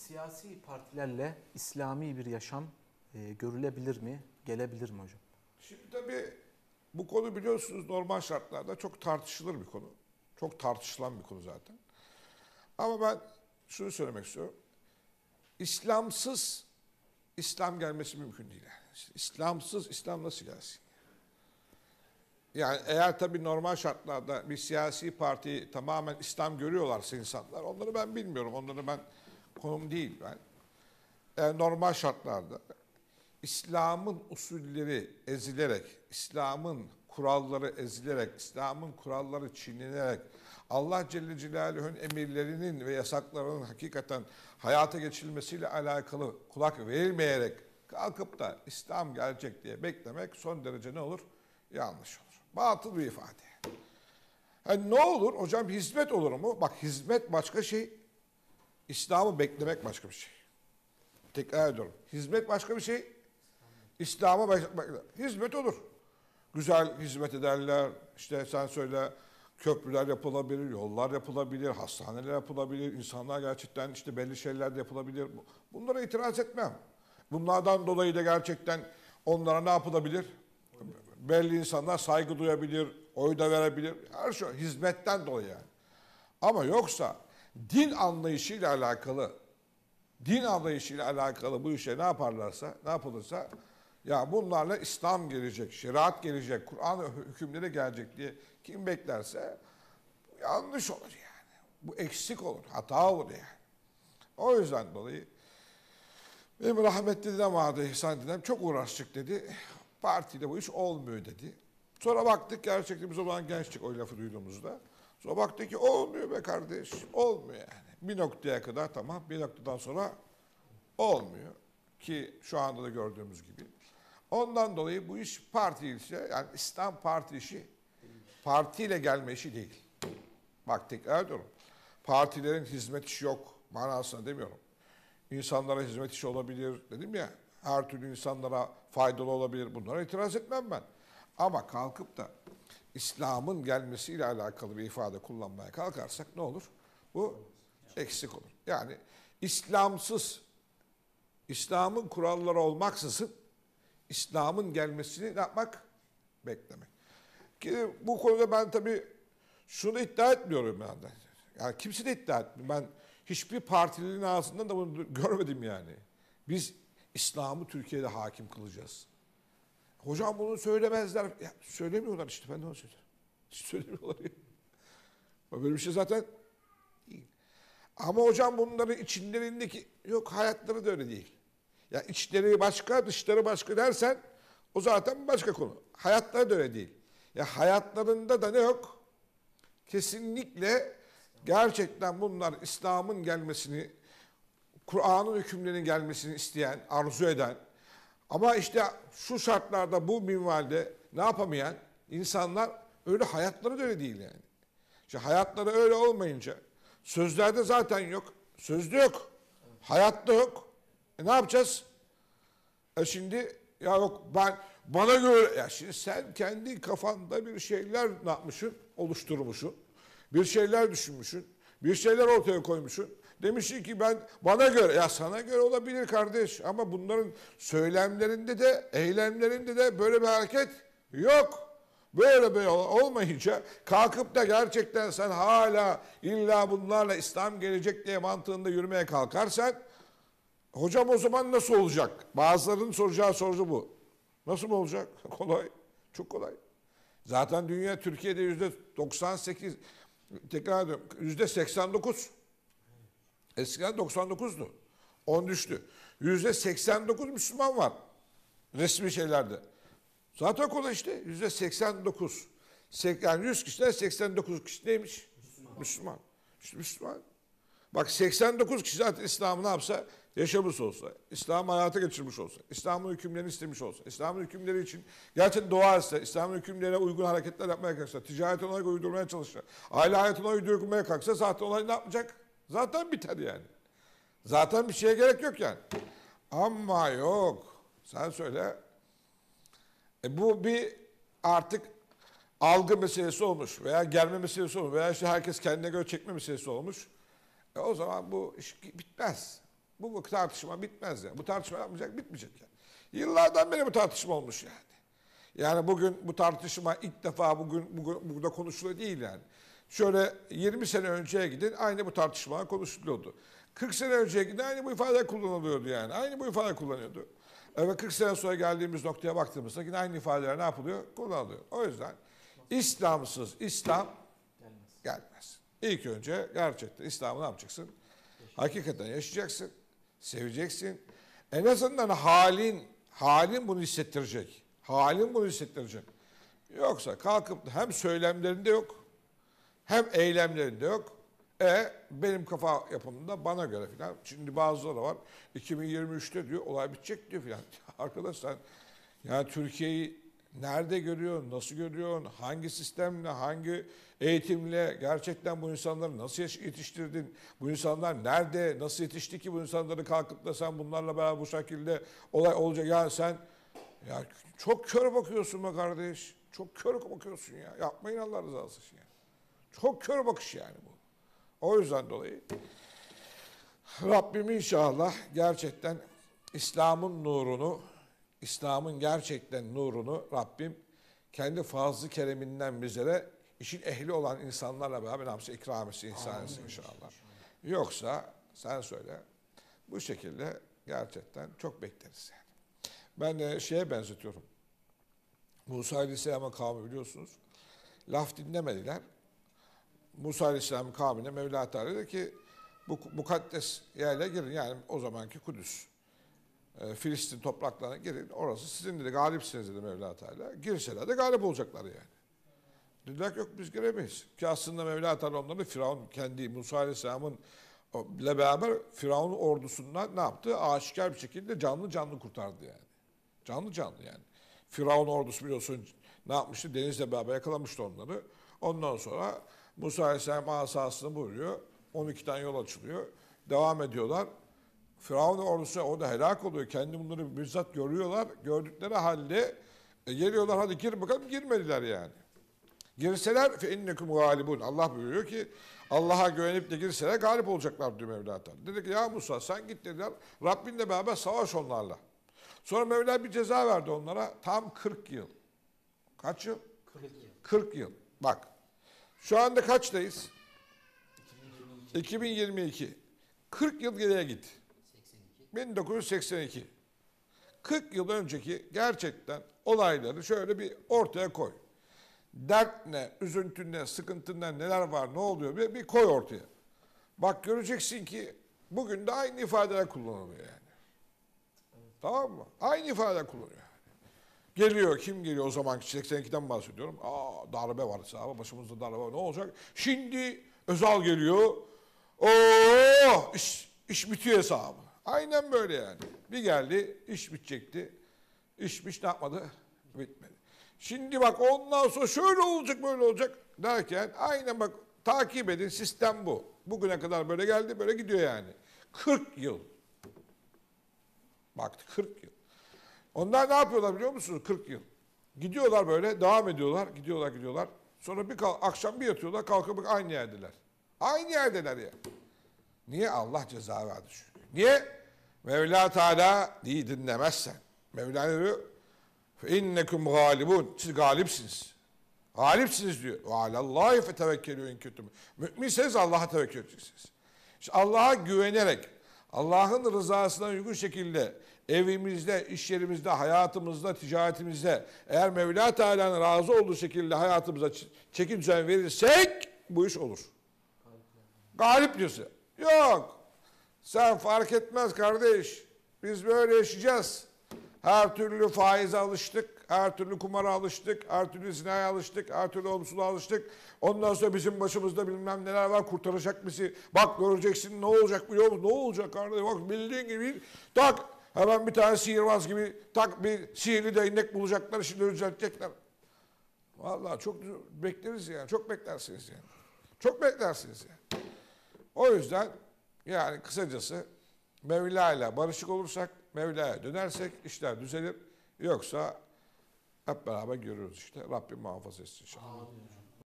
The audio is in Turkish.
siyasi partilerle İslami bir yaşam görülebilir mi, gelebilir mi hocam? Şimdi tabii bu konu biliyorsunuz normal şartlarda çok tartışılır bir konu. Çok tartışılan bir konu zaten. Ama ben şunu söylemek istiyorum. İslamsız İslam gelmesi mümkün değil. Yani. İslamsız İslam nasıl gelsin? Yani eğer tabii normal şartlarda bir siyasi parti tamamen İslam görüyorlarsa insanlar, onları ben bilmiyorum. Onları ben konum değil ben. Eğer normal şartlarda İslam'ın usulleri ezilerek, İslam'ın kuralları ezilerek, İslam'ın kuralları çiğnenerek, Allah Celle Celaluhu'nun emirlerinin ve yasaklarının hakikaten hayata geçirilmesiyle alakalı kulak verilmeyerek kalkıp da İslam gelecek diye beklemek son derece ne olur? Yanlış olur. Batıl bir ifade. Yani ne olur? Hocam hizmet olur mu? Bak hizmet başka şey, İslam'ı beklemek başka bir şey. Tekrar ediyorum. Hizmet başka bir şey, İslam'a hizmet olur. Güzel hizmet ederler. İşte sen söyle köprüler yapılabilir, yollar yapılabilir, hastaneler yapılabilir. İnsanlar gerçekten işte belli şeyler de yapılabilir. Bunlara itiraz etmem. Bunlardan dolayı da gerçekten onlara ne yapılabilir? Belli insanlar saygı duyabilir, oy da verebilir. Her şey hizmetten dolayı yani. Ama yoksa din anlayışıyla alakalı bu işe ne yaparlarsa, ne yapılırsa ya bunlarla İslam gelecek, şeriat gelecek, Kur'an hükümleri gelecek diye kim beklerse yanlış olur yani. Bu eksik olur, hata olur yani. O yüzden dolayı benim rahmetli dedem vardı, İhsan dedem, çok uğraştık dedi. Partide bu iş olmuyor dedi. Sonra baktık gerçekten biz o zaman gençtik o lafı duyduğumuzda. Sonra baktık ki olmuyor be kardeş, olmuyor yani. Bir noktaya kadar tamam, bir noktadan sonra olmuyor. Ki şu anda da gördüğümüz gibi. Ondan dolayı bu iş parti işi, yani İslam parti işi, partiyle gelme işi değil. Bak tekrar ediyorum. Partilerin hizmet işi yok manasına demiyorum. İnsanlara hizmet işi olabilir dedim ya. Her türlü insanlara faydalı olabilir. Bunlara itiraz etmem ben. Ama kalkıp da İslam'ın gelmesiyle alakalı bir ifade kullanmaya kalkarsak ne olur? Bu eksik olur. Yani İslamsız, İslam'ın kuralları olmaksızın İslam'ın gelmesini ne yapmak? Beklemek. Ki bu konuda ben tabii şunu iddia etmiyorum yani. Yani kimse de iddia etmiyor. Ben hiçbir partilinin ağzından da bunu görmedim yani. Biz İslam'ı Türkiye'de hakim kılacağız. Hocam bunu söylemezler. Ya, söylemiyorlar işte, ben de onu söylüyorum. Hiç söylemiyorlar ya. Böyle bir şey zaten değil. Ama hocam bunların içlerindeki, yok hayatları da öyle değil. Ya içleri başka, dışları başka dersen o zaten başka konu. Hayatları da öyle değil. Ya hayatlarında da ne yok? Kesinlikle gerçekten bunlar İslam'ın gelmesini, Kur'an'ın hükümlerinin gelmesini isteyen, arzu eden ama işte şu şartlarda bu minvalde ne yapamayan insanlar, öyle hayatları da öyle değil yani. İşte hayatları öyle olmayınca sözlerde zaten yok, sözde yok, hayatta yok. Ne yapacağız? Şimdi ya yok bana göre, ya şimdi sen kendi kafanda bir şeyler ne yapmışsın? Oluşturmuşsun. Bir şeyler düşünmüşsün. Bir şeyler ortaya koymuşsun. Demişsin ki bana göre, ya sana göre olabilir kardeş ama bunların söylemlerinde de eylemlerinde de böyle bir hareket yok. Böyle bir olmayınca kalkıp da gerçekten sen hala illa bunlarla İslam gelecek diye mantığında yürümeye kalkarsan, hocam o zaman nasıl olacak? Bazılarının soracağı soru bu. Nasıl mı olacak? Kolay. Çok kolay. Zaten dünya, Türkiye'de %98, tekrar ediyorum, %89. Eskiden 99'du. 10 düştü. %89 Müslüman var. Resmi şeylerde. Zaten kolay işte. %89. Yani 100 kişiden 89 kişi neymiş? Müslüman. İşte Müslüman. Bak 89 kişi zaten İslam'ı ne yapsa, yaşamış olsa, İslam'ı hayata geçirmiş olsa, İslam'ın hükümlerini istemiş olsa, İslam'ın hükümleri için gerçekten dua etse, İslam'ın hükümlerine uygun hareketler yapmaya kalksa, ticaret olarak uydurmaya çalışsa, aile hayatına uydurmaya kalksa zaten olay ne yapacak? Zaten biter yani. Zaten bir şeye gerek yok yani. Ama yok. Sen söyle. Bu bir artık algı meselesi olmuş veya gelme meselesi olmuş veya işte herkes kendine göre çekme meselesi olmuş. O zaman bu iş bitmez. Bu tartışma bitmez ya. Bu tartışma yapmayacak, bitmeyecek yani. Yıllardan beri bu tartışma olmuş yani. Yani bugün bu tartışma ilk defa bugün burada konuşuluyor değil yani. Şöyle 20 sene önceye gidin aynı bu tartışma konuşuluyordu. 40 sene önceye gidin aynı bu ifade kullanılıyordu yani. Aynı bu ifade kullanıyordu. Ve 40 sene sonra geldiğimiz noktaya baktığımızda yine aynı ifadeler ne yapılıyor? Kullanılıyor. O yüzden İslamsız İslam gelmez. İlk önce gerçekten İslam'ı ne yapacaksın? Hakikaten yaşayacaksın, seveceksin. En azından halin bunu hissettirecek. Halin bunu hissettirecek. Yoksa kalkıp da hem söylemlerinde yok, hem eylemlerinde yok. Benim kafa yapımında bana göre filan. Şimdi bazıları var. 2023'te diyor olay bitecek diyor filan. Arkadaşlar yani Türkiye'yi nerede görüyorsun, nasıl görüyorsun, hangi sistemle, hangi eğitimle gerçekten bu insanları nasıl yetiştirdin? Bu insanlar nerede, nasıl yetişti ki bu insanları kalkıp da sen bunlarla beraber bu şekilde olay olacak? Yani sen ya çok kör bakıyorsun be kardeş. Çok kör bakıyorsun ya. Yapmayın Allah rızası için ya. Çok kör bakış yani bu. O yüzden dolayı Rabbim inşallah gerçekten İslam'ın nurunu, İslam'ın gerçekten nurunu Rabbim kendi fazl-ı kereminden bizlere işin ehli olan insanlarla beraber namazı ikram etsin, ihsan etsin inşallah. Yoksa sen söyle bu şekilde gerçekten çok bekleriz yani. Ben de şeye benzetiyorum. Musa Aleyhisselam'ın kavmi biliyorsunuz. Laf dinlemediler. Musa Aleyhisselam'ın kavmine Mevla Teala dedi ki bu mukaddes yerle girin. Yani o zamanki Kudüs. Filistin topraklarına girin. Orası sizin dedi. Galipsiniz dedi Mevla Teala. Girseler de galip olacaklar yani. Dediler ki yok biz giremeyiz. Ki aslında Mevla Teala onları Firavun kendi Musa Aleyhisselam'ın ile beraber Firavun ordusundan ne yaptı? Aşikar bir şekilde canlı canlı kurtardı yani. Canlı canlı yani. Firavun ordusu biliyorsun ne yapmıştı? Denizle beraber yakalamıştı onları. Ondan sonra Musa Aleyhisselam asasını vuruyor. 12 tane yol açılıyor. Devam ediyorlar. Firavun ordusu orada helak oluyor. Kendi bunları bizzat görüyorlar. Gördükleri halde geliyorlar hadi gir bakalım girmediler yani. Girseler fe innekum galibun. Allah buyuruyor ki Allah'a güvenip de girseler galip olacaklar diyor Mevla Teala. Dedi ki ya Musa sen git dediler. Rabbinle beraber savaş onlarla. Sonra Mevla bir ceza verdi onlara. Tam 40 yıl. Kaç yıl? 40 yıl. 40 yıl. Bak. Şu anda kaçtayız? 2022. 40 yıl geriye git. 1982. 40 yıl önceki gerçekten olayları şöyle bir ortaya koy. Dert ne, üzüntün ne, sıkıntın ne, neler var, ne oluyor bir koy ortaya. Bak göreceksin ki bugün de aynı ifadeler kullanılıyor yani. Tamam mı? Aynı ifadeler kullanıyor yani. Geliyor, kim geliyor o zamanki 82'den bahsediyorum. Darbe var sahaba, başımızda darbe var. Ne olacak? Şimdi Özal geliyor. İş bitiyor hesabı. Aynen böyle yani. Bir geldi, iş bitecekti. İş ne yapmadı? Bitmedi. Şimdi bak ondan sonra şöyle olacak, böyle olacak derken aynen bak takip edin sistem bu. Bugüne kadar böyle geldi, böyle gidiyor yani. 40 yıl. Bak 40 yıl. Onlar ne yapıyorlar biliyor musunuz? 40 yıl. Gidiyorlar böyle, devam ediyorlar, gidiyorlar. Sonra akşam bir yatıyorlar, kalkıp aynı yerdeler. Aynı yerdeler ya. Niye? Allah ceza verdi çünkü. Niye? Mevla Teala dinlemezsen. Mevla diyor, innekum galibun. Siz galipsiniz. Galipsiniz diyor. Ve alallahi fetevekkelû in kuntum. Müminseniz Allah'a tevekkül edeceksiniz. İşte Allah'a güvenerek, Allah'ın rızasına uygun şekilde evimizde, iş yerimizde, hayatımızda, ticaretimizde eğer Mevla Teala'nın razı olduğu şekilde hayatımıza çeki düzen verirsek bu iş olur. Galip diyorsun. Yok. Sen fark etmez kardeş. Biz böyle yaşayacağız. Her türlü faize alıştık, her türlü kumara alıştık, her türlü zinaya alıştık, her türlü olumsuzluğa alıştık. Ondan sonra bizim başımızda bilmem neler var, kurtaracak bizi. Bak göreceksin ne olacak biliyor musun? Ne olacak kardeş? Bak bildiğin gibi tak hemen bir tane sihirbaz gibi tak bir sihirli değnek bulacaklar, şimdi düzeltecekler. Vallahi çok bekleriz yani, çok beklersiniz yani. Çok beklersiniz yani. O yüzden yani kısacası Mevla ile barışık olursak, Mevla'ya dönersek işler düzelir. Yoksa hep beraber görürüz işte. Rabbim muhafaza etsin inşallah.